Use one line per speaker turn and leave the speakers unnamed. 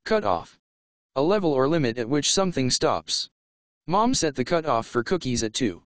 Cutoff. A level or limit at which something stops. Mom set the cutoff for cookies at 2.